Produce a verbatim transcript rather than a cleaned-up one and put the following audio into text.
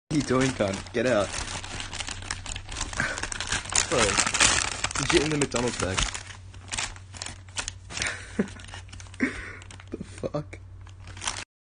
What are you doing, cunt? Get out. Bro, legit in the McDonald's bag. The fuck?